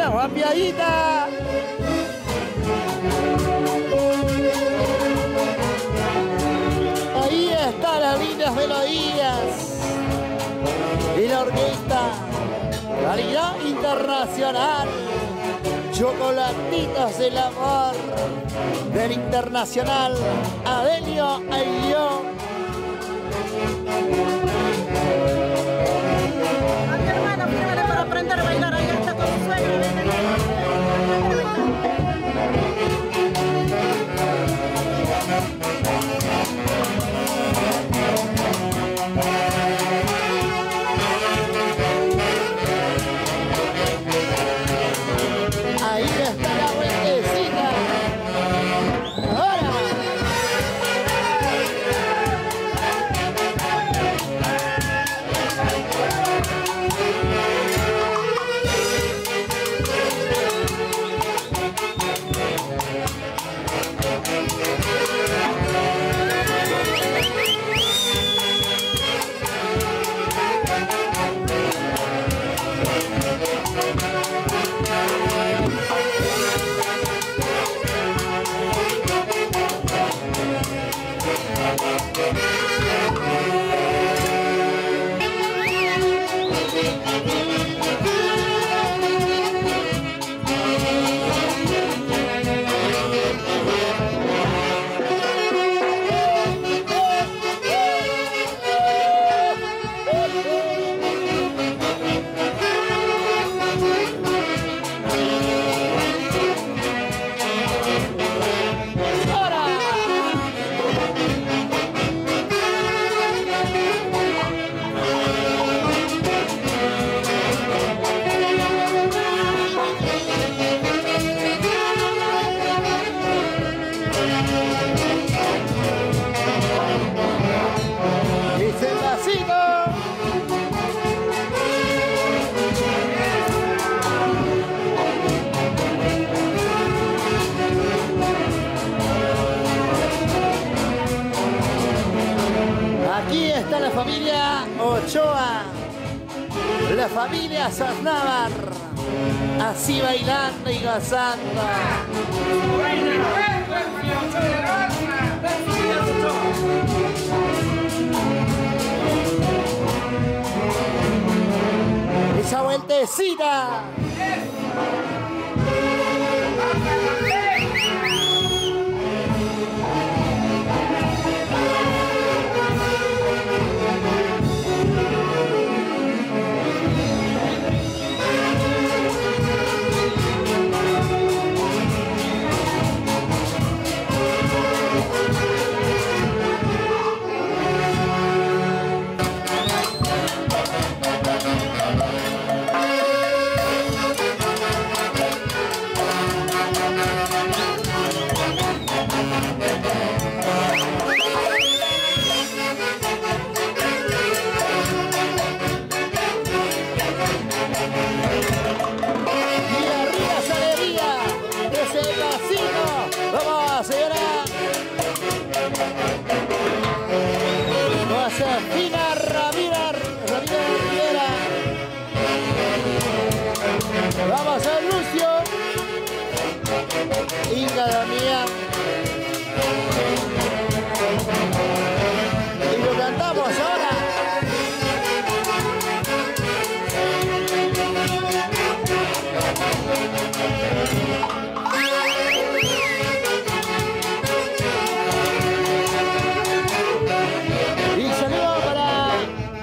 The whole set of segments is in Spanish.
una guampiadita. Ahí están las lindas melodías y la orquesta calidad internacional. Chocolatitos del amor del internacional Adelio Aguillón. Ay, hermano, fírmale para aprender a bailar. Ahí está con su sueño. Ahí está la vueltecita. Ahora. Aquí está la familia Ochoa, la familia Saznávar, así bailando y gozando. Esa vueltecita. Josefina Ramírez Riera. Vamos a Lucio. Inga Damián. Y lo cantamos ahora. Y saludo para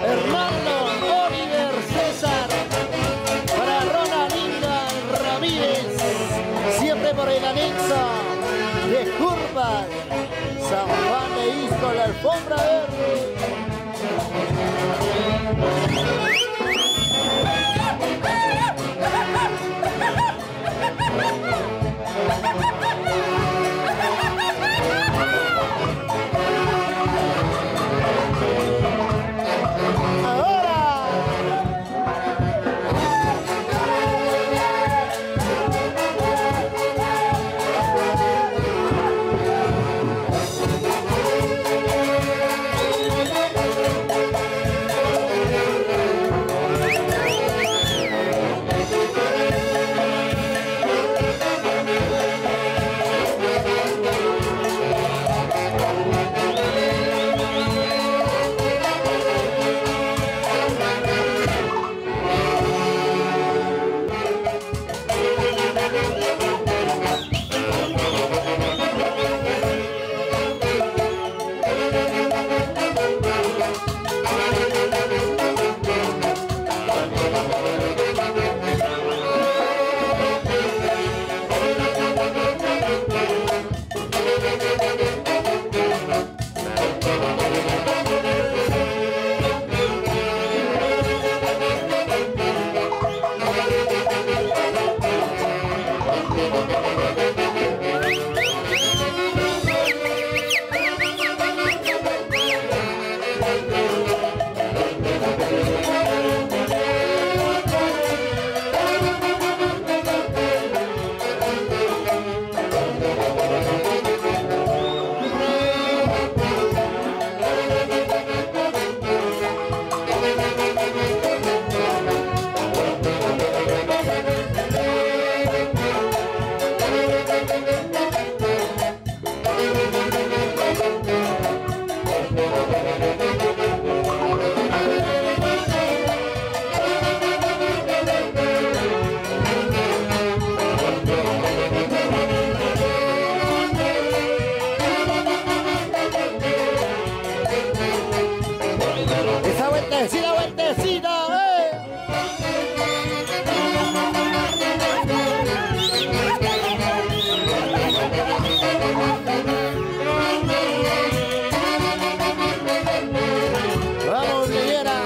vueltecita, vueltecita, Vamos, Liguera.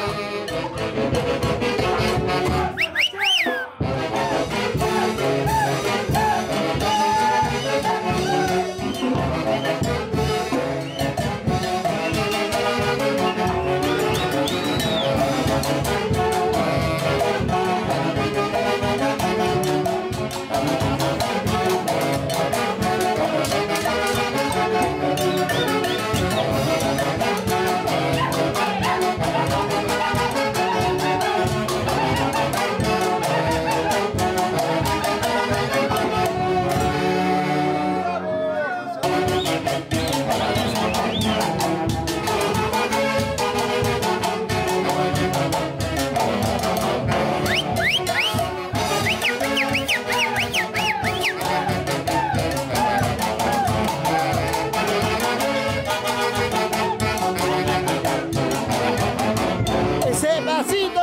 Ese pasito.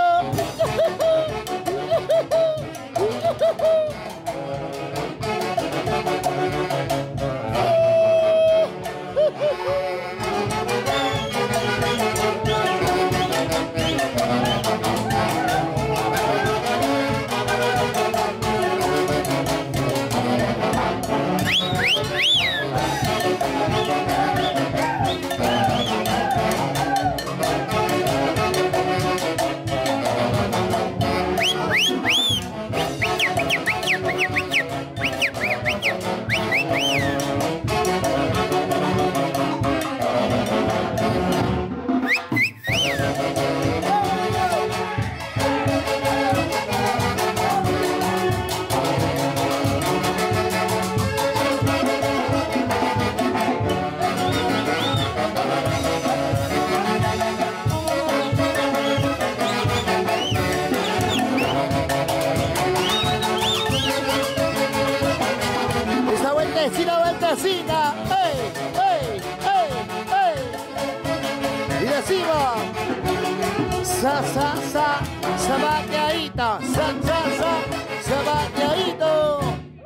Vueltecita, ¡ey, ey, ey, ey! Y decimos, zapateadito, zapateadito.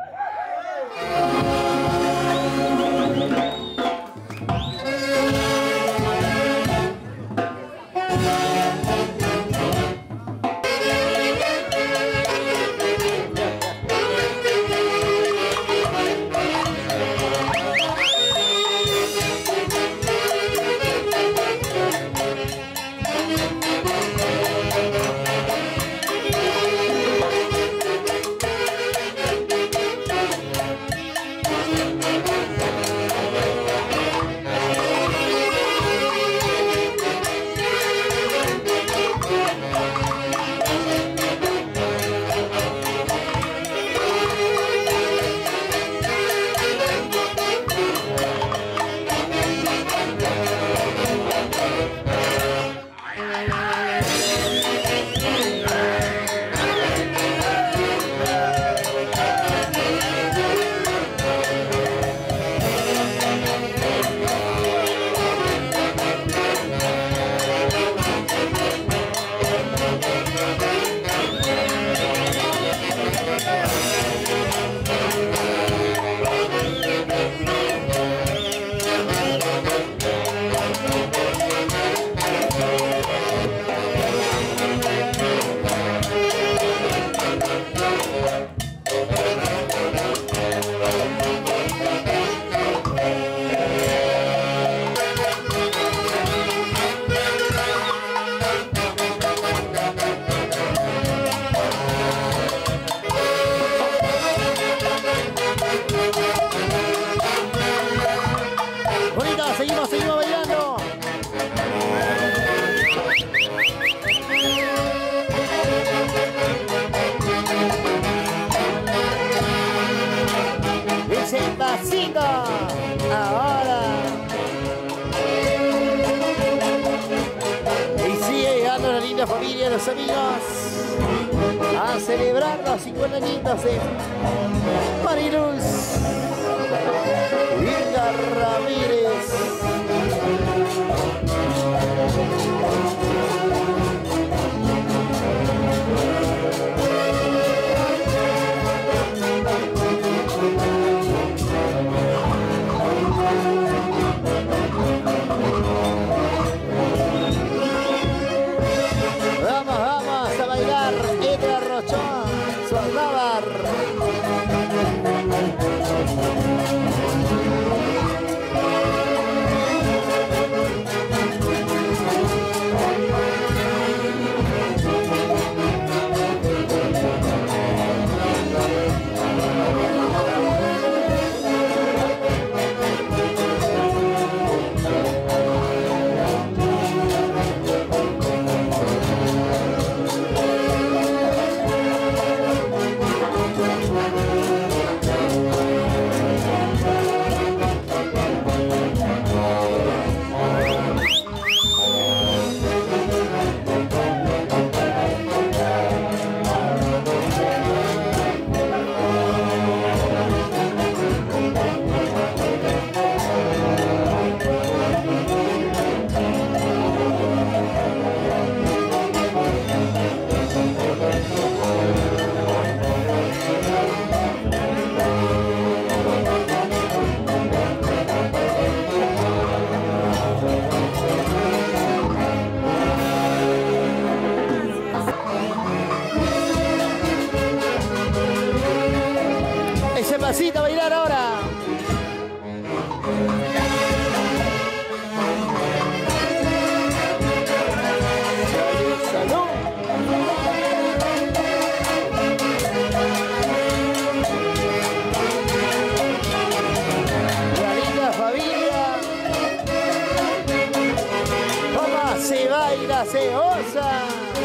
Seguimos bailando. Ese pasito. Ahora. Y sigue llegando la linda familia, los amigos, a celebrar los 50 añitos de Mariluz Hilda Ramírez. ¡Qué osa!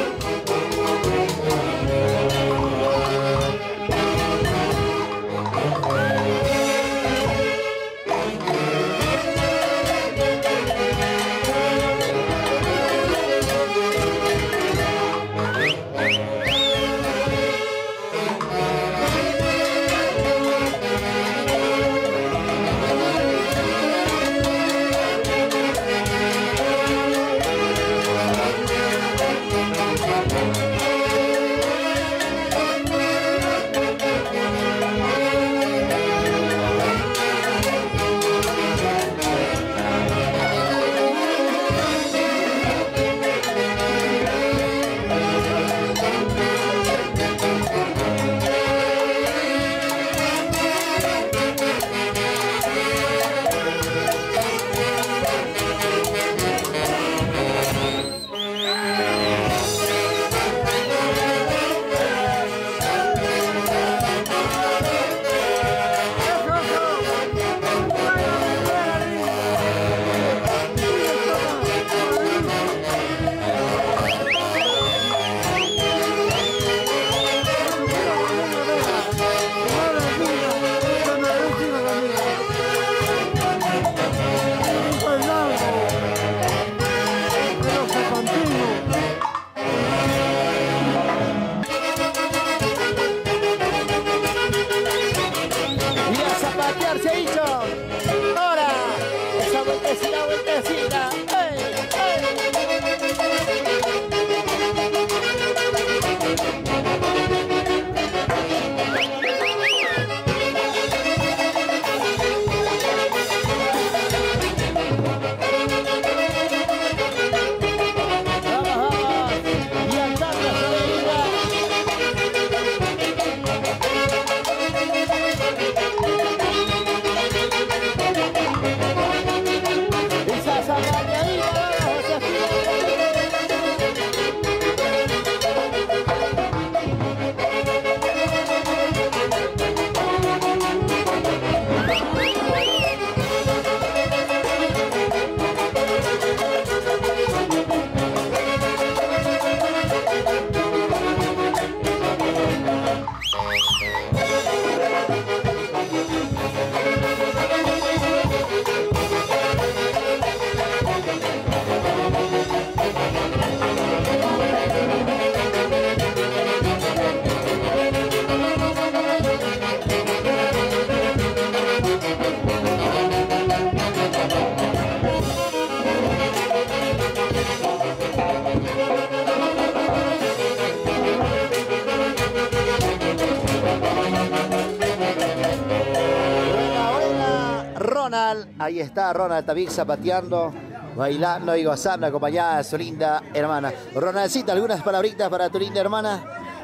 Ahí está Ronald también zapateando, bailando y gozando, acompañada de su linda hermana. Ronaldcita, ¿algunas palabritas para tu linda hermana?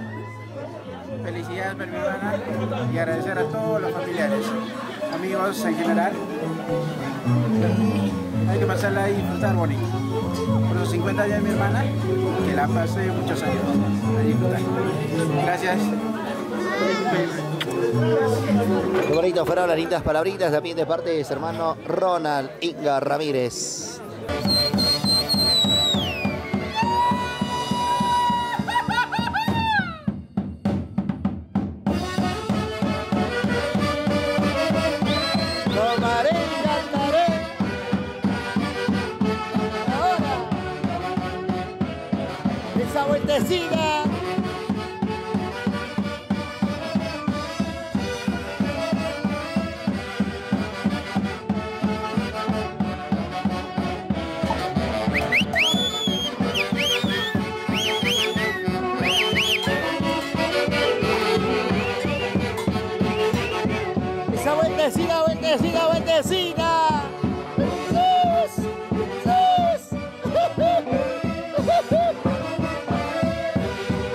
Felicidades para mi hermana y agradecer a todos los familiares, amigos en general. Hay que pasarla y disfrutar bonito. Por los 50 años de mi hermana, que la pase muchos años a disfrutar. Gracias. Qué bonito fueron las lindas palabritas también de parte de su hermano Ronald Inga Ramírez. Tomaré, cantaré. Ahora, esa vueltecita. Vueltecita, vueltecita, vueltecita. ¡Sus! ¡Sus!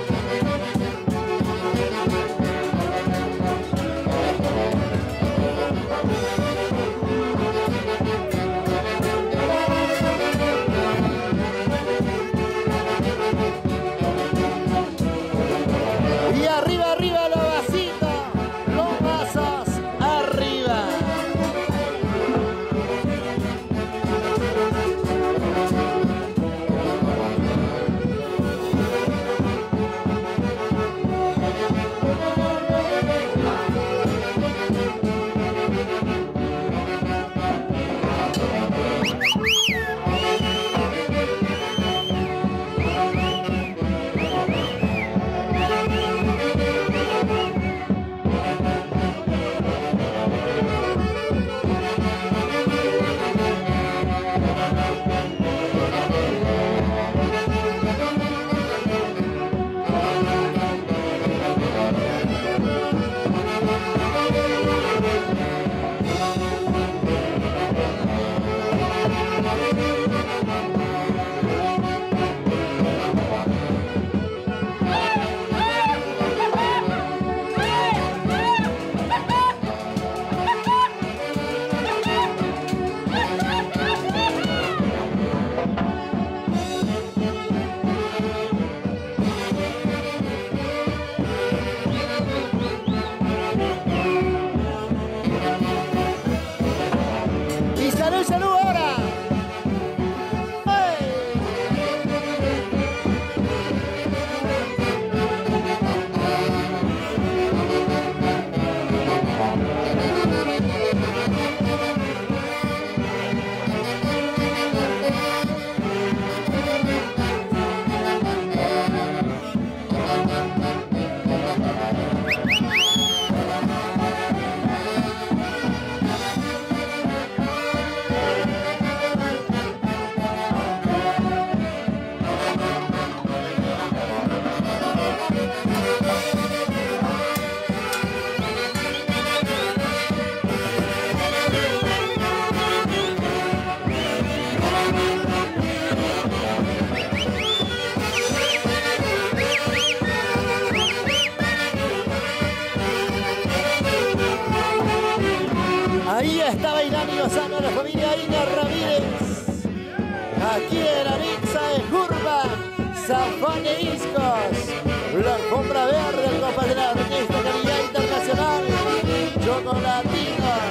está bailando y gozando la familia Inga Ramírez. Aquí en la pizza de Curva, San Juan de Iscos. La alfombra verde, el copa de la orquesta calidad internacional. Chocolatinos.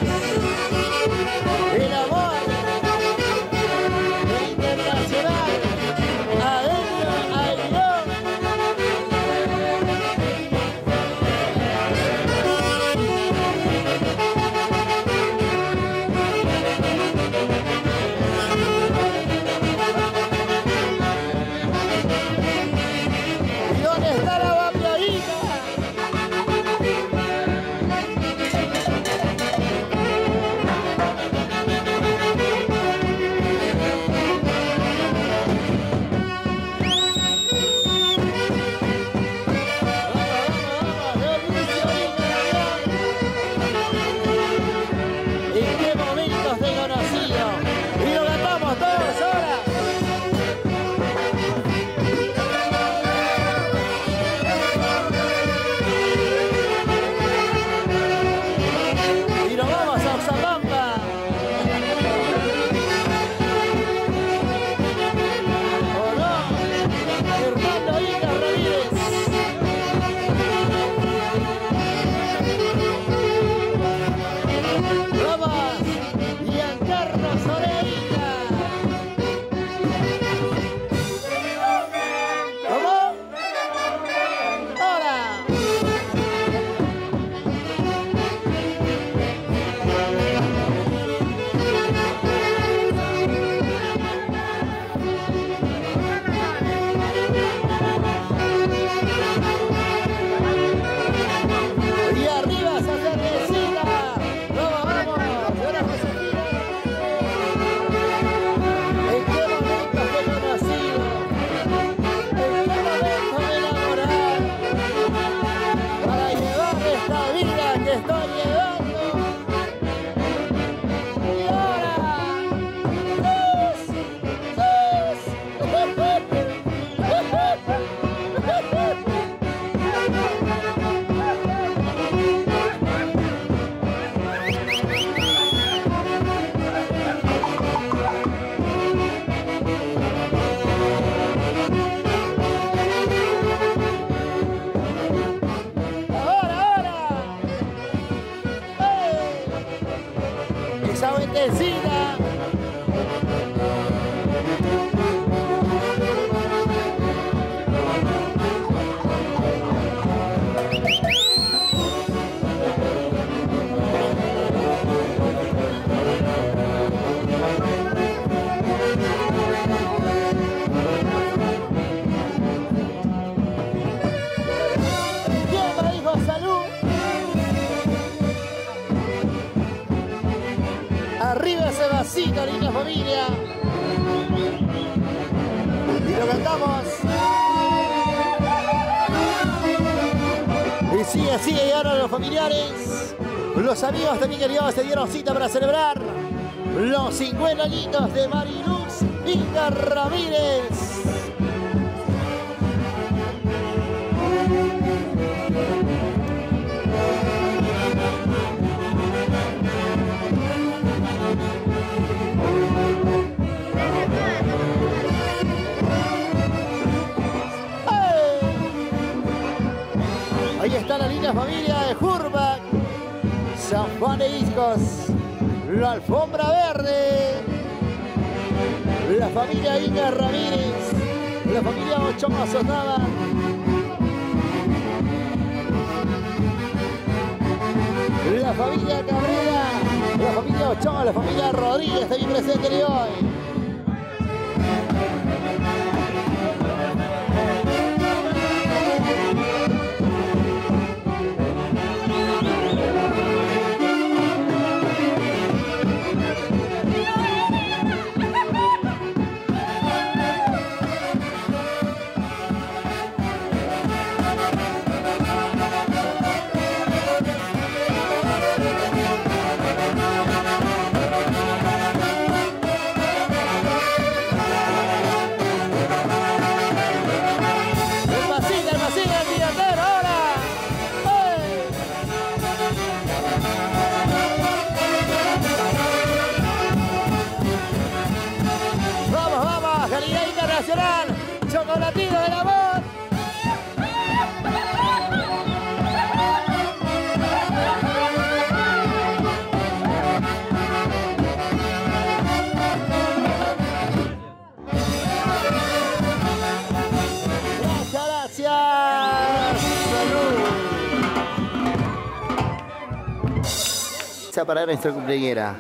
El amor internacional. Adentro, Ayrón. ¿Y dónde está la guapiadita? Arriba ese vasito, linda familia. Y lo cantamos. Y sigue, y ahora los familiares, los amigos también queridos se dieron cita para celebrar los 50 añitos de Mariluz Inga Ramírez. Ahí está la linda familia de Jurbac, San Juan de Iscos, la alfombra verde, la familia Inga Ramírez, la familia Ochoa Sotaba, la familia Cabrera, la familia Ochoa, la familia Rodríguez también presente de hoy. pizza para nuestra cumpleañera.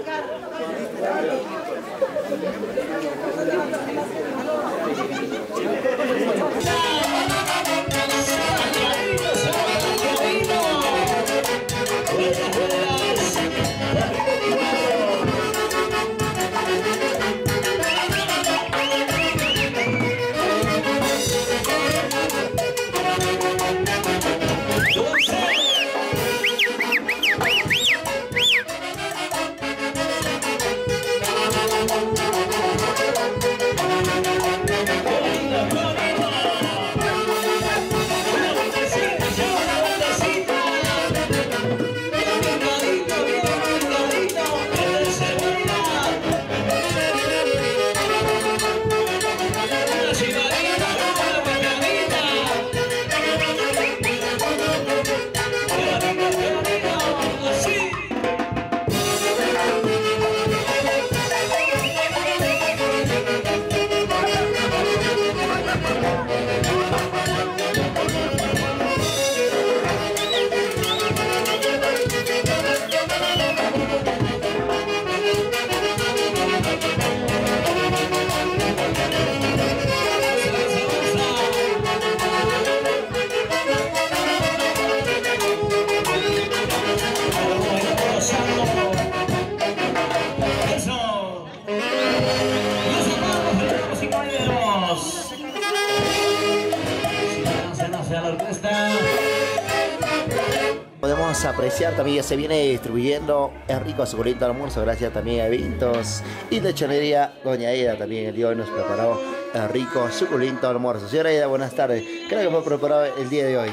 Podemos apreciar también, ya se viene distribuyendo el rico suculento almuerzo, gracias también a Eventos y Lechonería Doña Eda. También el día de hoy nos preparó el rico suculento almuerzo. Señora Eda, buenas tardes. ¿Qué es lo que fue preparado el día de hoy?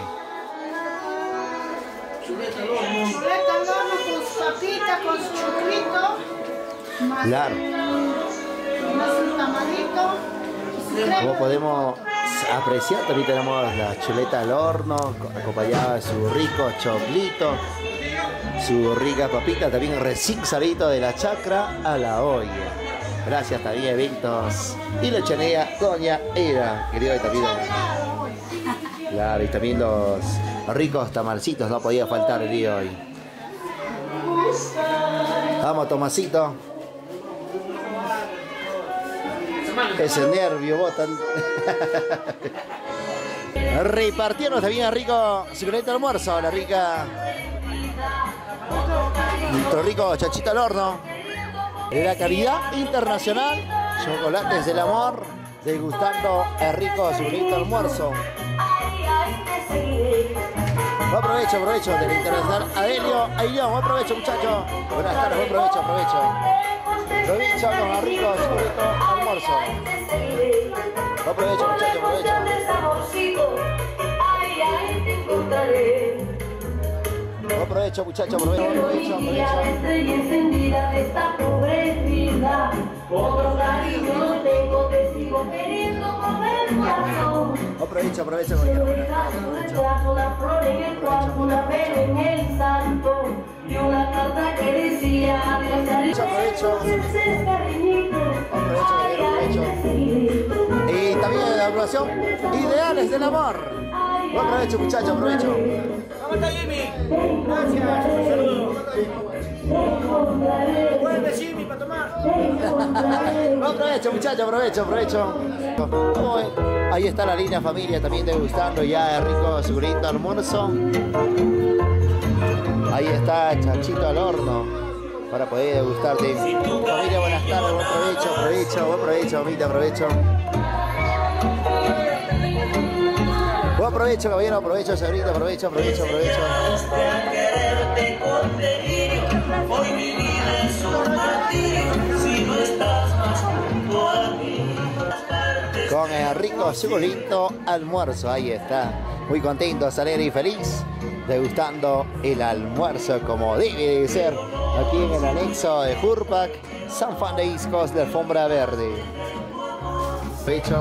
Chuleta al horno con su papita, con su choclito. Claro. Más un tamalito. Como podemos apreciar, también tenemos la chuleta al horno, acompañada de su rico choclito, su rica papita, también recién salito de la chacra a la olla. Gracias también a Eventos y Lechonería Doña Eda, querido y también. Claro, y también los ricos tamalcitos, no podía faltar el día de hoy. Vamos, Tomasito. Ese nervio botan. Repartieron también rico suculento almuerzo, la rica. Nuestro rico chachito al horno. De la calidad internacional. Chocolates del amor. Degustando el rico suculento almuerzo. Buen provecho de la internacional Adelio Aillón. Buen provecho, muchachos. Buenas tardes, buen provecho. Provecho con el rico suculento almuerzo. Buen provecho, muchachos, Buen provecho, muchachos, provecho. Aprovecho, y también la agrupación Ideales del Amor. Buen provecho, muchachos, aprovecho. ¿Cómo está, Jimmy? Gracias, saludos. Vuelve, Jimmy, para tomar. Buen provecho, muchachos, aprovecho. Ahí está la linda familia también degustando ya el rico suculento almuerzo. Ahí está chachito al horno para poder degustarte. Familia, buenas tardes, buen provecho, mamita, aprovecho. Buen provecho, caballero, aprovecho, señorita, aprovecho. Hoy mi vida es un martirio si no estás más junto a mí. Con el rico suculento almuerzo, ahí está. Muy contento, alegre y feliz, degustando el almuerzo como debe de ser, aquí en el anexo de Jurpac, San Juan de Iscos de Alfombra Verde. Pecho.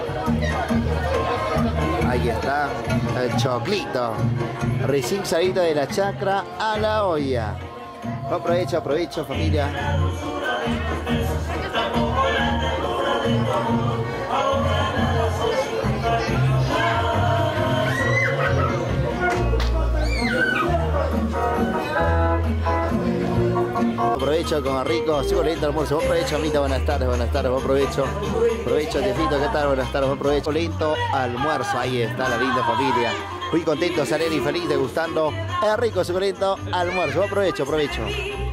Ahí está el choclito, recién salido de la chacra a la olla. Aprovecho, familia. provecho con rico, suculento almuerzo. Buen provecho, Amita, buenas tardes, buen provecho. Provecho, Tefito, ¿qué tal? Buenas tardes, buen provecho. Lento almuerzo, ahí está la linda familia. Muy contento, sereno y feliz, degustando el rico, suculento almuerzo. Buen provecho, provecho.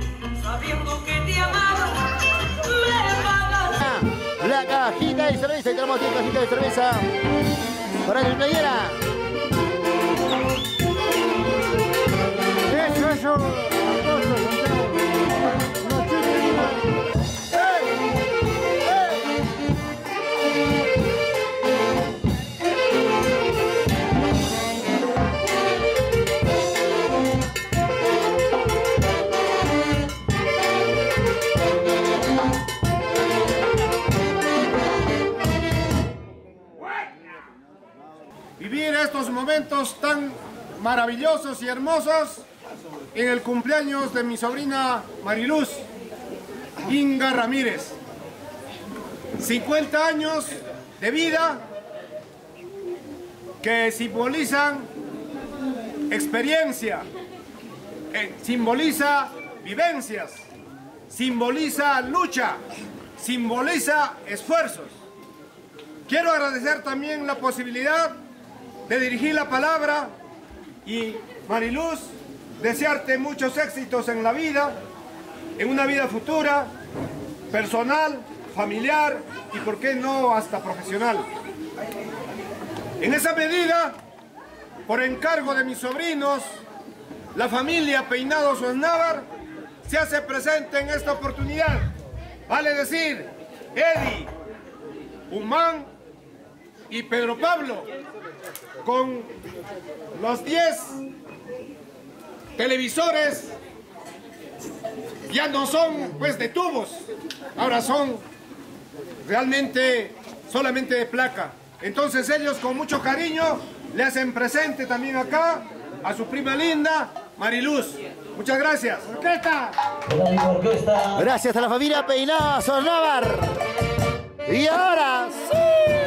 La cajita de cerveza, y tenemos 10 cajitas de cerveza para la playera. Eso. Vivir estos momentos tan maravillosos y hermosos en el cumpleaños de mi sobrina Mariluz Inga Ramírez. 50 años de vida que simbolizan experiencia, simboliza vivencias, simboliza lucha, simboliza esfuerzos. Quiero agradecer también la posibilidad de dirigir la palabra y, Mariluz, desearte muchos éxitos en la vida, en una vida futura, personal, familiar y, por qué no, hasta profesional. En esa medida, por encargo de mis sobrinos, la familia Peinados Osnávar se hace presente en esta oportunidad. Vale decir, Eddie, Humán y Pedro Pablo, con los 10 televisores, ya no son pues de tubos, ahora son realmente solamente de placa. Entonces ellos con mucho cariño le hacen presente también acá a su prima linda Mariluz. Muchas gracias. ¡Orquesta! Gracias a la familia Peinados Osnávar. Y ahora sí.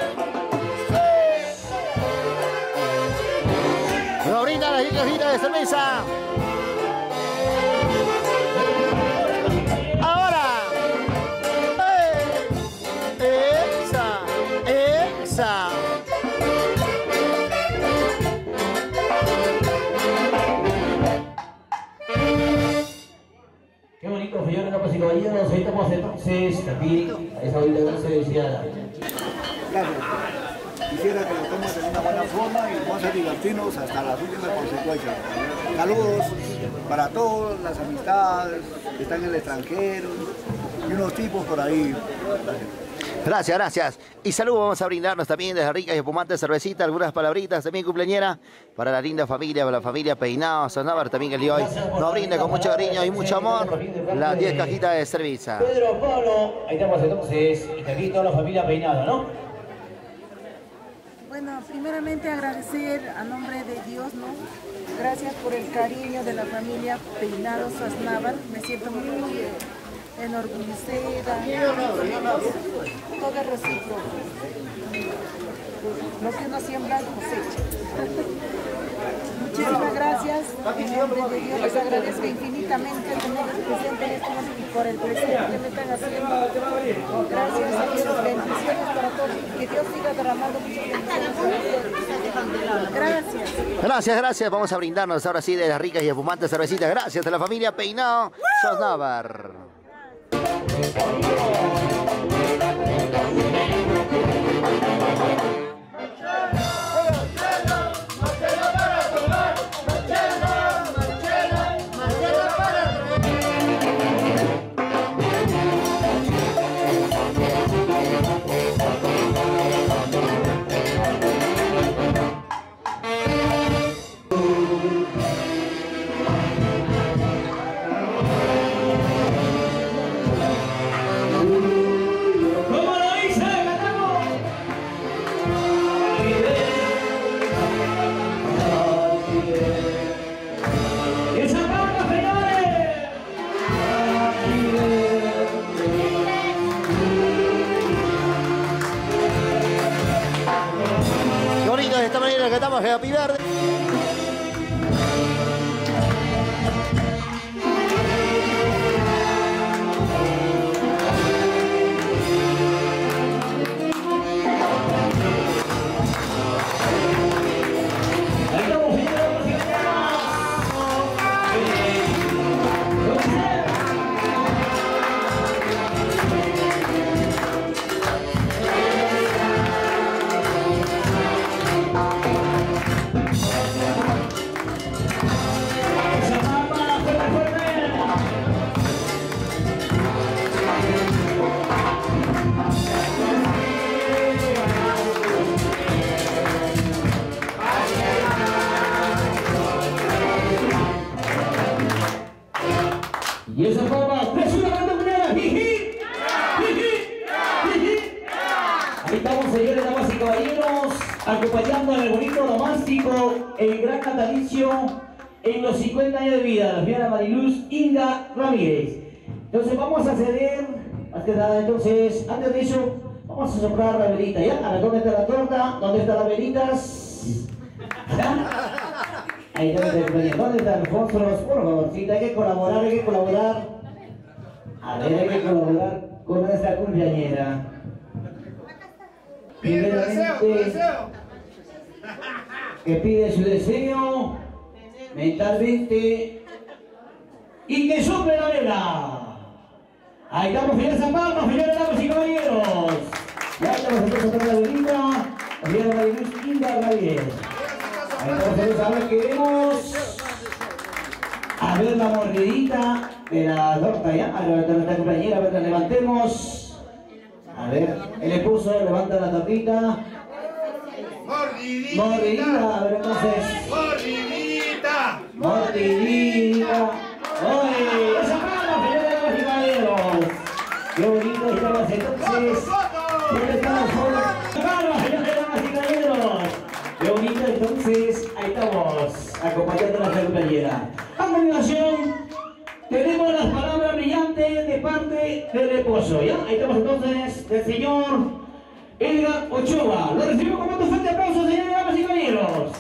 Nos brinda las cajitas de cerveza. Ahora. Exa. Qué bonito, señores, damas y caballeros. Ahí estamos entonces también a esa bonita felicidad. Gracias. Quisiera que lo tomes de una buena forma y vamos a divertirnos hasta las últimas consecuencias. Saludos para todas las amistades que están en el extranjero y unos tipos por ahí. Gracias. Y saludos, vamos a brindarnos también desde ricas y espumantes cervecita, algunas palabritas también cumpleañera para la linda familia, para la familia Peinados Osnávar también, que el día de hoy nos brinda con mucho cariño y mucho amor las 10 cajitas de cerveza. Pedro Pablo, ahí estamos entonces, y también toda la familia Peinado, ¿no? Bueno, primeramente agradecer a nombre de Dios, ¿no? Gracias por el cariño de la familia Peinados Osnávar. Me siento muy enorgullecida. Todo es recíproco. Lo que uno siembra cosecha. Muchísimas gracias. En nombre de Dios les agradezco infinitamente tenerlos presentes en este momento y por el presente que me están haciendo. Gracias a Dios, bendiciones para todos. Que Dios siga derramando muchas bendiciones para ustedes. Gracias. Vamos a brindarnos ahora sí de las ricas y espumantes cervecitas. Gracias a la familia Peinados Osnávar. De esta manera que estamos Happy Verde. bonito domástico, el gran natalicio en los 50 años de vida, la señora Mariluz Inga Ramírez. Entonces vamos a ceder, más que nada, entonces, antes de eso, vamos a soplar la velita, ¿ya? A ver, ¿dónde está la torta? ¿Dónde están las velitas? ¿Ya? Ahí ¿dónde están los fósforos? Por favorcito, hay que colaborar, hay que colaborar. A ver, hay que colaborar con nuestra cumpleañera. Pide tu deseo, tu deseo. Que pide su deseo mentalmente y que sople la vela. Ahí estamos, señor San Pablo, señores, damas y caballeros. Ya estamos entonces con la velita, señora Mariluz Inga Ramírez. Ahí estamos entonces, ahora queremos a ver la mordidita de la torta, ¿ya? A ver, nuestra compañera, a ver, la levantemos. A ver, el esposo levanta la tortita. Mordidita. Mordidita, a ver entonces. Mordidita. Mordidita. ¡Oye! ¡Esa mano, señores, damas y caballeros! ¡Qué bonito estamos entonces! ¿Dónde estamos? ¡Esa mano, señores, damas y caballeros! ¡Qué bonito entonces! Ahí estamos, acompañando a nuestra compañera. A continuación, tenemos las palabras brillantes de parte del esposo, ¿ya? Ahí estamos entonces, del señor Edgar Ochoa. Lo recibimos con un fuerte aplauso, señores, damas y caballeros.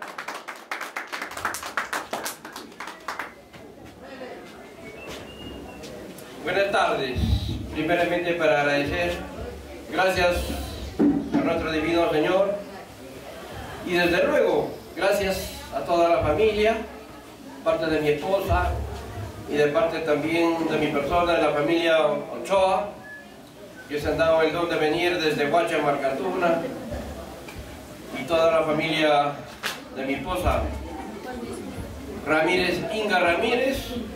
Buenas tardes. Primeramente para agradecer, gracias a nuestro divino Señor y desde luego gracias a toda la familia, parte de mi esposa y de parte también de mi persona, de la familia Ochoa, que se han dado el don de venir desde Huacha, Marcatuna, y toda la familia de mi esposa Ramírez, Inga Ramírez.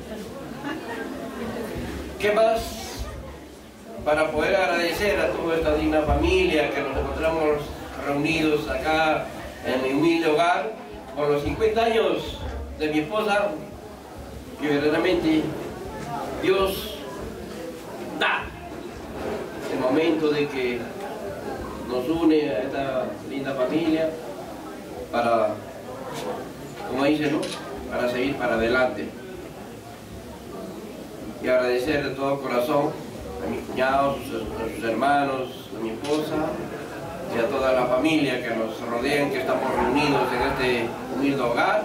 ¿Qué más? Para poder agradecer a toda esta digna familia que nos encontramos reunidos acá en mi humilde hogar por los 50 años de mi esposa, que verdaderamente Dios da el momento de que nos une a esta linda familia para, como dice, ¿no?, para seguir para adelante. Y agradecer de todo corazón a mis cuñados, a sus hermanos, a mi esposa y a toda la familia que nos rodean, que estamos reunidos en este humilde hogar.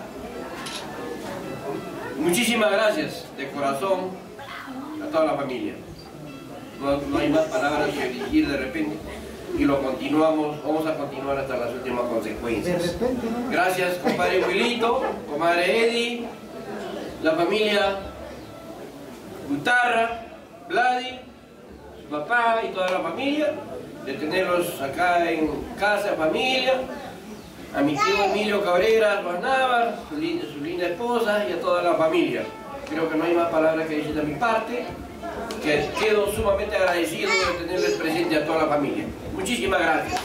Muchísimas gracias de corazón a toda la familia. No hay más palabras que dirigir de repente y lo continuamos, vamos a continuar hasta las últimas consecuencias. Gracias, compadre Wilito, comadre Eddie, la familia Guitarra, Vladi, su papá y toda la familia, de tenerlos acá en casa, familia, a mi tío Emilio Cabrera Barnava, su linda esposa y a toda la familia. Creo que no hay más palabras que decir de mi parte, que quedo sumamente agradecido de tenerles presente a toda la familia. Muchísimas gracias.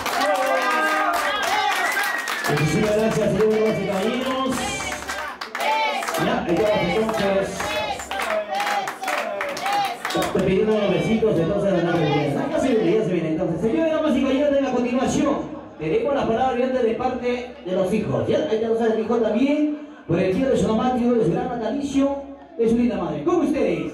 Muchísimas gracias, señores y caballeros. Ya, ahí vamos entonces. Pidiendo los besitos, entonces ya se viene entonces. Señores, damas y caballeros, de la continuación tenemos la palabra de parte de los hijos. ¿Ya? Hay que usar el hijo también por el día de su nomático, de su gran natalicio, de su linda madre. ¿Cómo ustedes?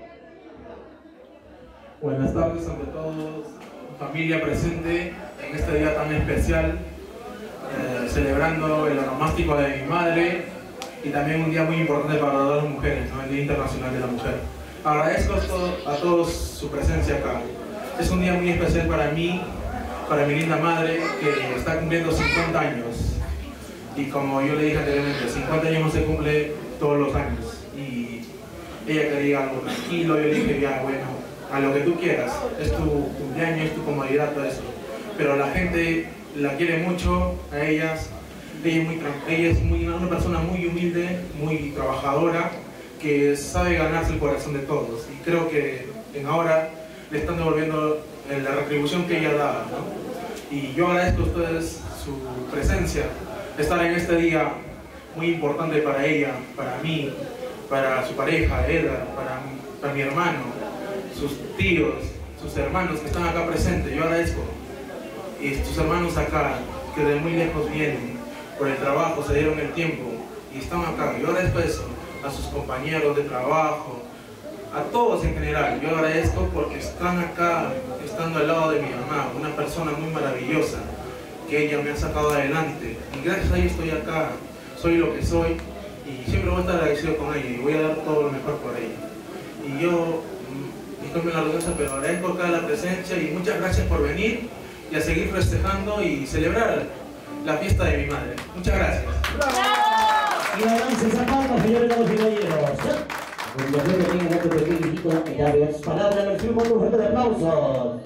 Buenas tardes ante todos, familia presente en este día tan especial, celebrando el onomástico de mi madre y también un día muy importante para todas las mujeres, ¿no?, el Día Internacional de la Mujer. Agradezco a todos su presencia acá. Es un día muy especial para mí, para mi linda madre, que está cumpliendo 50 años. Y como yo le dije anteriormente, 50 años no se cumple todos los años. Y ella quería algo tranquilo, yo le dije, ya, bueno, a lo que tú quieras, es tu cumpleaños, es tu comodidad, todo eso. Pero la gente la quiere mucho, a ellas. Ella es una persona muy humilde, muy trabajadora, que sabe ganarse el corazón de todos, y creo que ahora le están devolviendo la retribución que ella daba, ¿no? Y yo agradezco a ustedes su presencia, estar en este día muy importante para ella, para mí, para su pareja, Edgar, para mi hermano, sus tíos, sus hermanos que están acá presentes. Yo agradezco, y sus hermanos acá, que de muy lejos vienen, por el trabajo, se dieron el tiempo y están acá. Yo agradezco eso, a sus compañeros de trabajo, a todos en general. Yo agradezco porque están acá, estando al lado de mi mamá, una persona muy maravillosa, que ella me ha sacado adelante. Y gracias a ella estoy acá, soy lo que soy, y siempre voy a estar agradecido con ella y voy a dar todo lo mejor por ella. Y yo, disculpen la redundancia, pero agradezco acá la presencia y muchas gracias por venir y a seguir festejando y celebrar la fiesta de mi madre. Muchas gracias. Y avance esa palma, señores y caballeros. Cuando yo tenga este pequeñito, ya veo sus palabras, recibo con un fuerte de aplausos.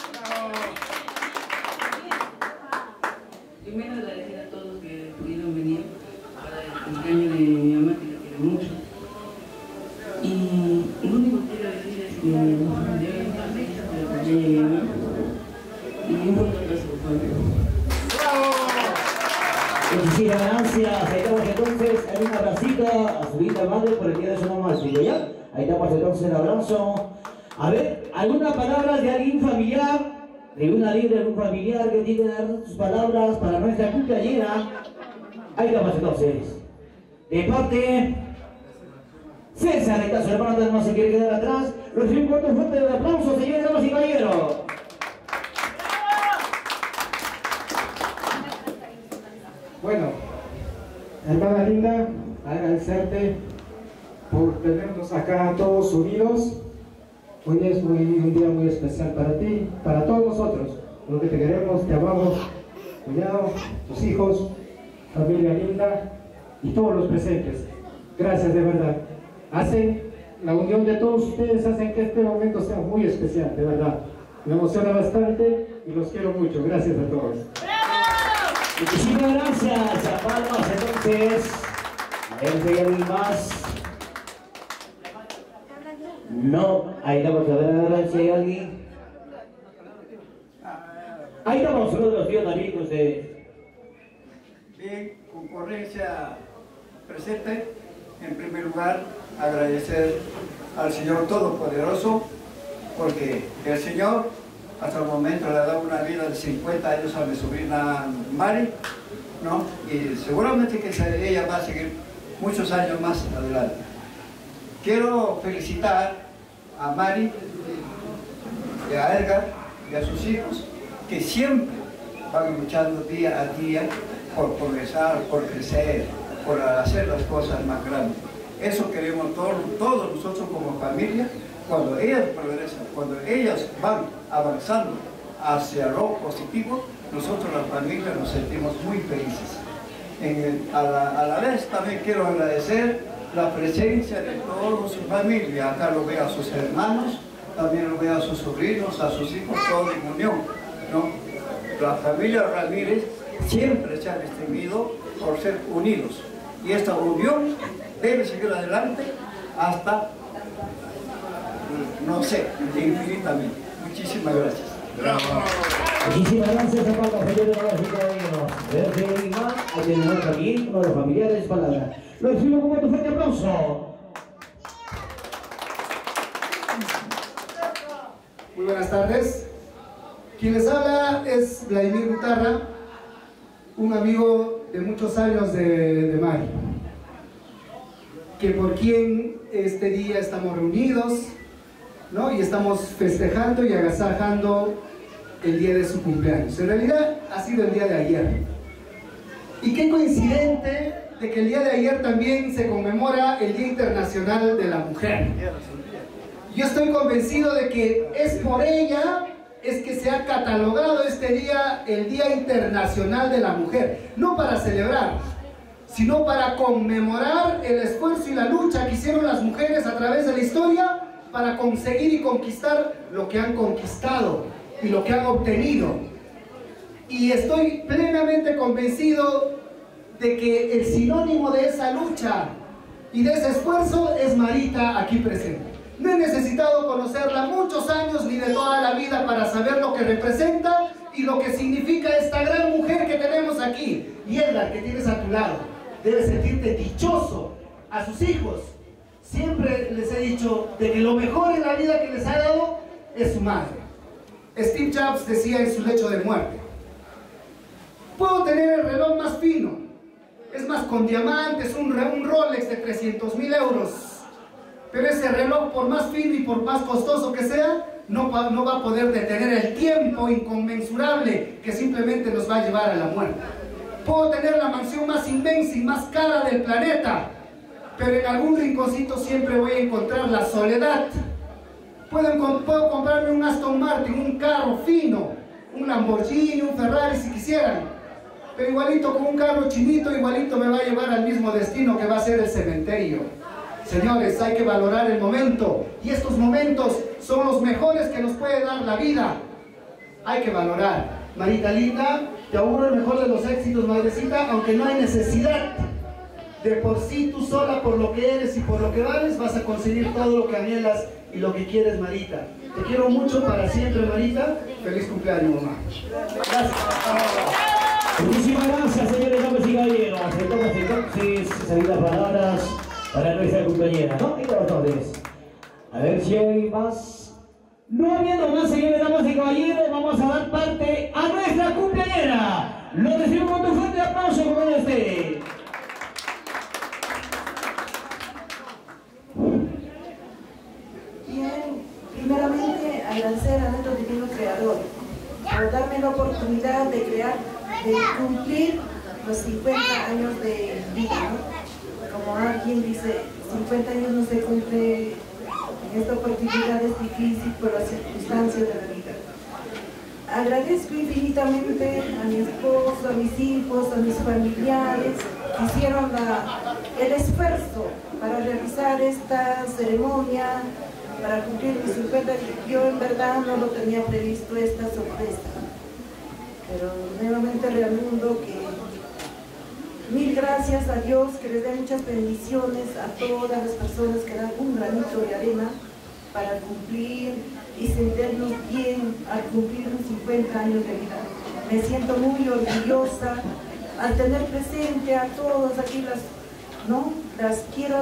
Primero agradecer a todos que pudieron venir para el cumpleaños de mi mamá, que la quiero mucho. Y lo único que quiero decir es que de hoy en tarde, para el cumpleaños de mi mamá, y un fuerte abrazo, por favor. Muchísimas gracias. Ahí estamos entonces en un abracito a su linda madre por el día de su mamá, ¿sí? ¿Ya? Ahí estamos entonces el abrazo. A ver, ¿alguna palabra de alguien familiar? De una líder, de algún familiar que tiene que dar sus palabras para nuestra cumpleañera. Ahí estamos entonces. De parte César, ahí está su hermano, no se quiere quedar atrás. Recibe un fuerte de aplausos, señores, damas y caballeros. Bueno, hermana linda, agradecerte por tenernos acá todos unidos. Hoy es un día muy especial para ti, para todos nosotros, porque te queremos, te amamos, cuñado, tus hijos, familia linda y todos los presentes. Gracias de verdad. La unión de todos ustedes hacen que este momento sea muy especial, de verdad. Me emociona bastante y los quiero mucho. Gracias a todos. Muchísimas gracias, a palmas entonces. A ver si hay alguien más. No, ahí estamos, a ver si hay alguien. Ahí estamos, uno de los tíos también con ustedes. Bien, concurrencia presente. En primer lugar, agradecer al Señor Todopoderoso, porque el Señor hasta el momento le ha dado una vida de 50 años a mi sobrina Mari, ¿no? Y seguramente que ella va a seguir muchos años más adelante. Quiero felicitar a Mari, y a Edgar y a sus hijos, que siempre van luchando día a día por progresar, por crecer, por hacer las cosas más grandes. Eso queremos todos nosotros como familia. Cuando ellas progresan, cuando ellas van avanzando hacia lo positivo, nosotros la familia nos sentimos muy felices. A la vez también quiero agradecer la presencia de toda su familia. Acá lo veo a sus hermanos, también lo veo a sus sobrinos, a sus hijos, todo en unión, ¿no? La familia Ramírez siempre se ha distinguido por ser unidos. Y esta unión debe seguir adelante hasta, no sé, infinitamente. Muchísimas gracias. Bravo. Muchísimas gracias a Pablo Felipe de los Ciudadanos. Desde más, ahí tenemos también uno de los familiares palabras. Lo recibo con un fuerte aplauso. Muy buenas tardes. Quien les habla es Vladimir Guitarra, un amigo de muchos años de Mari, que por quien este día estamos reunidos, ¿no? Y estamos festejando y agasajando el día de su cumpleaños. En realidad ha sido el día de ayer. Y qué coincidente de que el día de ayer también se conmemora el Día Internacional de la Mujer. Yo estoy convencido de que es por ella es que se ha catalogado este día el Día Internacional de la Mujer, no para celebrar, sino para conmemorar el esfuerzo y la lucha que hicieron las mujeres a través de la historia para conseguir y conquistar lo que han conquistado y lo que han obtenido. Y estoy plenamente convencido de que el sinónimo de esa lucha y de ese esfuerzo es Marita aquí presente. No he necesitado conocerla muchos años ni de toda la vida para saber lo que representa y lo que significa esta gran mujer que tenemos aquí. Y Edgar, que tienes a tu lado, debes sentirte dichoso. A sus hijos siempre les he dicho de que lo mejor en la vida que les ha dado es su madre. Steve Jobs decía en su lecho de muerte: Puedo tener el reloj más fino, es más, con diamantes, un Rolex de 300.000 euros. Pero ese reloj, por más fino y por más costoso que sea, no va a poder detener el tiempo inconmensurable que simplemente nos va a llevar a la muerte. Puedo tener la mansión más inmensa y más cara del planeta, pero en algún rinconcito siempre voy a encontrar la soledad. Puedo comprarme un Aston Martin, un carro fino, un Lamborghini, un Ferrari si quisieran, pero igualito con un carro chinito, igualito me va a llevar al mismo destino que va a ser el cementerio. Señores, hay que valorar el momento, y estos momentos son los mejores que nos puede dar la vida. Hay que valorar. Marita linda, te auguro el mejor de los éxitos, madrecita, aunque no hay necesidad. De por sí, tú sola, por lo que eres y por lo que vales, vas a conseguir todo lo que anhelas y lo que quieres, Marita. Te quiero mucho para siempre, Marita. Feliz cumpleaños, mamá. Gracias. Muchísimas gracias, señores, damas y caballeros. Entonces, salidas palabras para nuestra compañera, ¿no? Y entonces, a ver si hay más. No habiendo más, señores, damas y caballeros, vamos a dar parte a nuestra cumpleañera. Lo decimos con un fuerte aplauso, como este. Bien, primeramente agradecer a nuestro divino creador por darme la oportunidad de cumplir los 50 años de vida, ¿no? Como alguien dice, 50 años no se cumple, en esta oportunidad es difícil por las circunstancias de la vida. Agradezco infinitamente a mi esposo, a mis hijos, a mis familiares que hicieron el esfuerzo para realizar esta ceremonia, para cumplir mis 50 años. Yo en verdad no lo tenía previsto esta sorpresa, pero nuevamente reanundo que mil gracias a Dios, que les dé muchas bendiciones a todas las personas que dan un granito de arena para cumplir y sentirnos bien al cumplir los 50 años de vida. Me siento muy orgullosa al tener presente a todos aquí, las quiero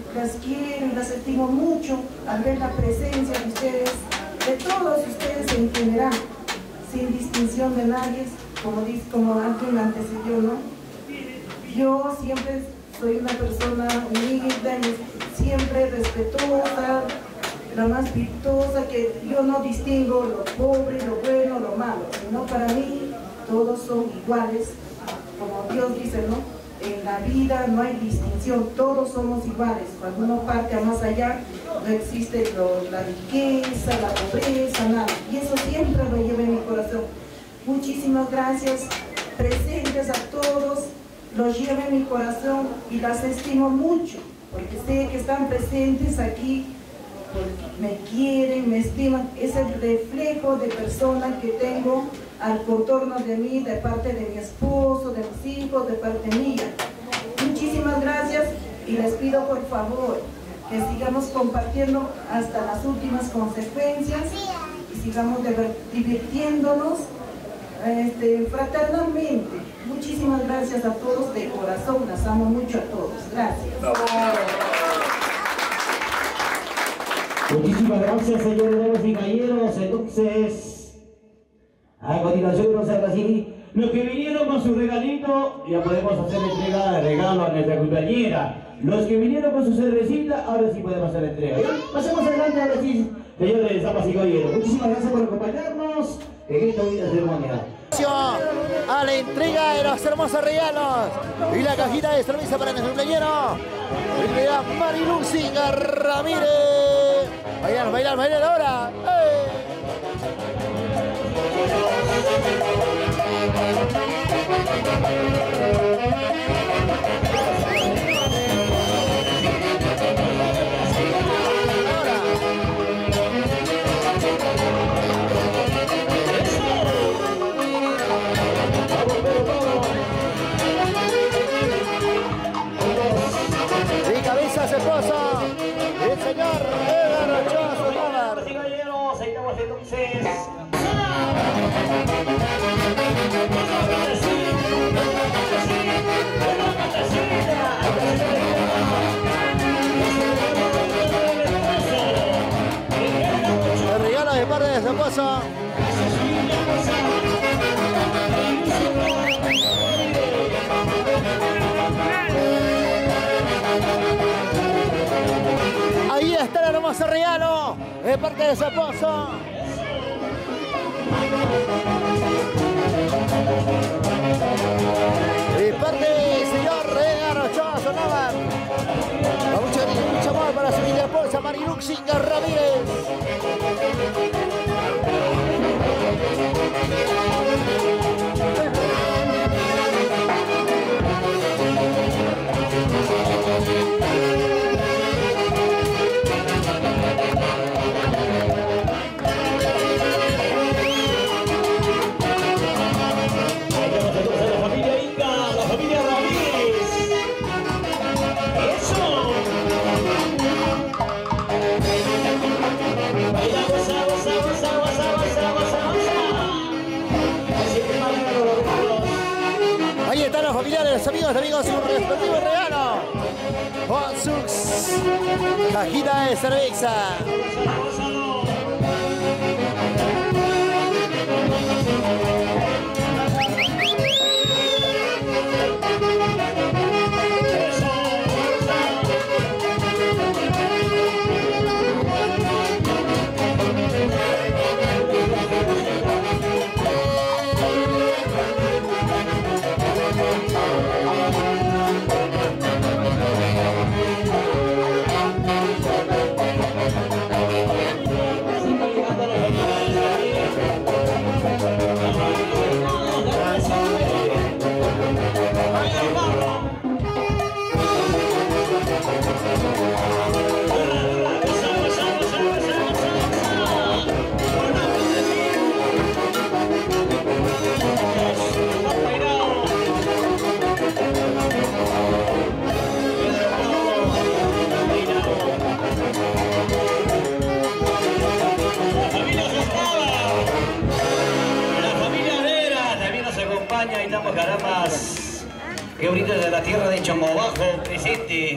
y las estimo mucho al ver la presencia de ustedes, de todos ustedes en general, sin distinción de nadie, como alguien antecedió, ¿no? Yo siempre soy una persona humilde, siempre respetuosa, la más virtuosa, que yo no distingo lo pobre, lo bueno, lo malo, sino para mí todos son iguales, como Dios dice, ¿no? En la vida no hay distinción, todos somos iguales. Cuando uno parte a más allá, no existe la riqueza, la pobreza, nada. Y eso siempre lo llevo en mi corazón. Muchísimas gracias, presentes a todos. Los llevo en mi corazón y las estimo mucho, porque sé que están presentes aquí, porque me quieren, me estiman. Es el reflejo de persona que tengo al contorno de mí, de parte de mi esposo, de mis hijos, de parte mía. Muchísimas gracias y les pido por favor que sigamos compartiendo hasta las últimas consecuencias y sigamos divirtiéndonos fraternalmente. Muchísimas gracias a todos de corazón, las amo mucho a todos. Gracias. Muchísimas gracias, señores damas y caballeros. Entonces, a continuación vamos a hacer así. Los que vinieron con su regalito, ya podemos hacer entrega de regalo a nuestra compañera. Los que vinieron con su cervecita, ahora sí podemos hacer entrega. Pasemos adelante, ahora sí, señores damas y caballeros. Muchísimas gracias por acompañarnos en esta bonita ceremonia. A la entrega de los hermosos regalos y la cajita de cerveza para nuestro cumpleañero, Marilu Singa Ramírez. Bailar ahora. Y cabezas esposa, el señor Edgar Ochoa Solar. Caballeros, ahí estamos entonces. El regalo de parte de su esposo. hermoso regalo de parte de su esposo. De parte del señor Edgar Ochoa Sonaban. Mucho amor para su linda esposa Marilux Inga Ramírez. Ahí están los familiares, los amigos, su respectivo regalo. Con sus cajitas de cerveza. Ahí estamos, carambas. Qué bonito de la tierra de Chombobajo, presente.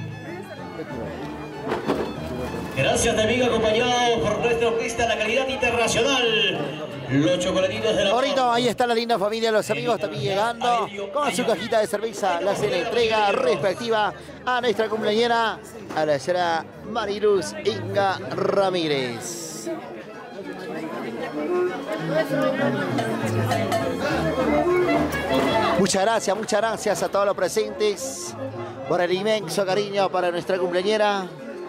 Gracias, amigo, acompañado por nuestra orquesta La Calidad Internacional. Los chocolatitos de la... Bonito, ahí está la linda familia, los amigos también llegando con su cajita de cerveza. Le hacen la entrega respectiva a nuestra cumpleañera, a la señora Mariluz Inga Ramírez. Muchas gracias a todos los presentes por el inmenso cariño para nuestra cumpleañera.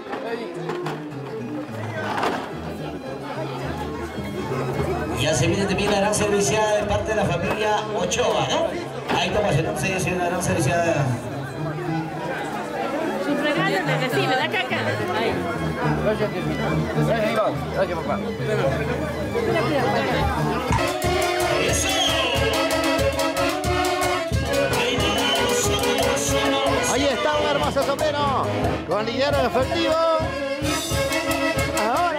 Ya se viene también la gran serviciada de parte de la familia Ochoa, ¿no? Ahí estamos entonces en la gran serviciada. Sus regalos le recibe la caca. Ahí. Gracias, Iván. Gracias, papá. ¡Eso! Ahí está un hermoso sombrero con dinero efectivo. Ahora.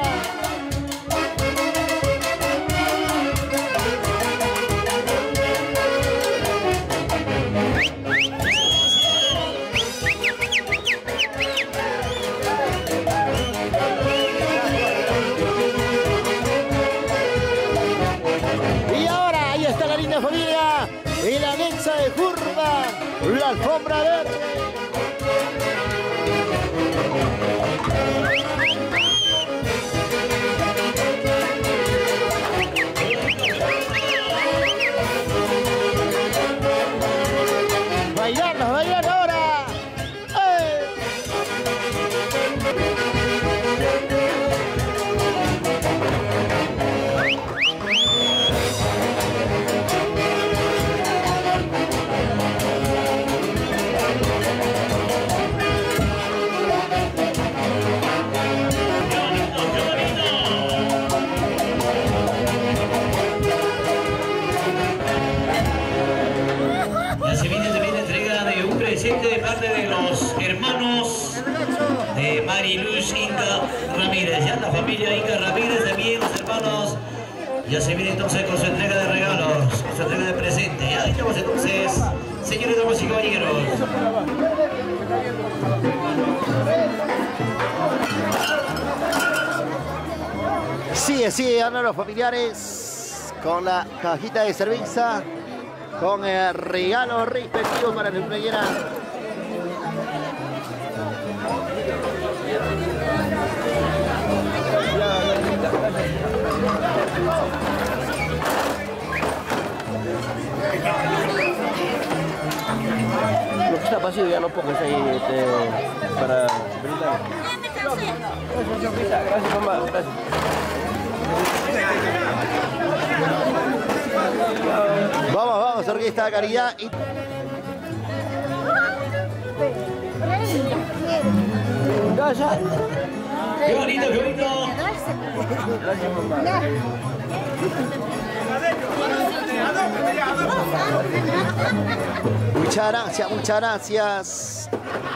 Y ahora, ahí está la linda familia. Y la anexa de curva, la alfombra verde. Bailando ahora. De parte de los hermanos de Mariluz Inga Ramírez, ya la familia Inga Ramírez, también los hermanos, ya se viene entonces con su entrega de regalos, con su entrega de presente. Ya estamos entonces, señores, damas y caballeros. Sigue dando los familiares con la cajita de cerveza, con el regalo respectivo para la cumpleañera. vacío, ya no pongas ahí para brindar. Gracias, mamá, gracias. Vamos, orquesta de caridad. ¡Qué bonito, qué bonito! Gracias, mamá. Muchas gracias.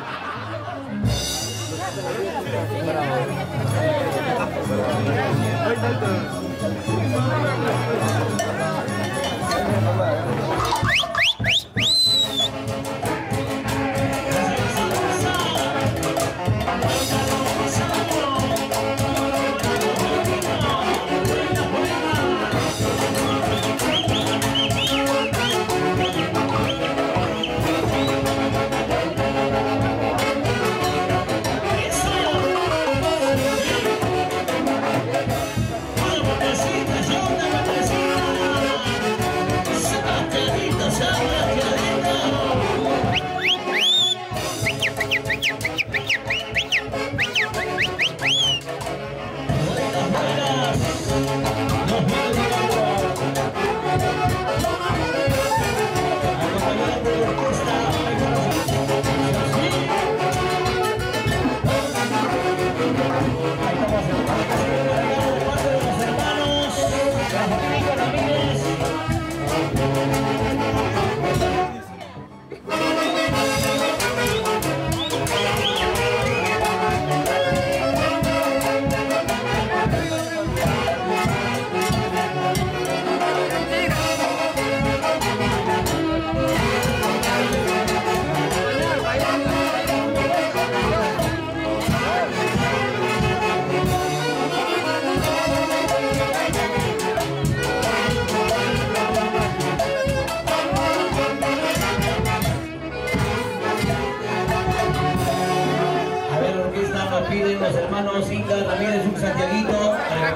Piden los hermanos Inga Ramírez, un santiaguito,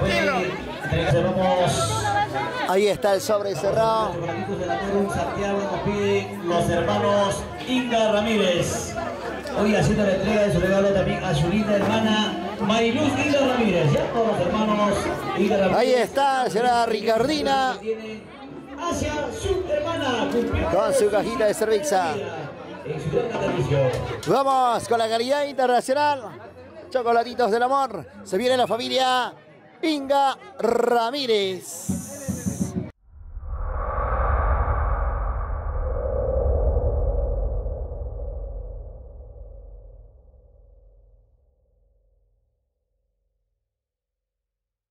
ahí está el sobre cerrado. Un Santiago nos piden los hermanos Inga Ramírez. Hoy haciendo la entrega de su regalo también a su linda hermana Mariluz Inga Ramírez. Ya todos los hermanos Inga Ramírez. Ahí está, será Ricardina. Hacia su hermana. Con su cajita de cerveza. Vamos con la caridad internacional. Chocolatitos del amor. Se viene la familia Inga Ramírez.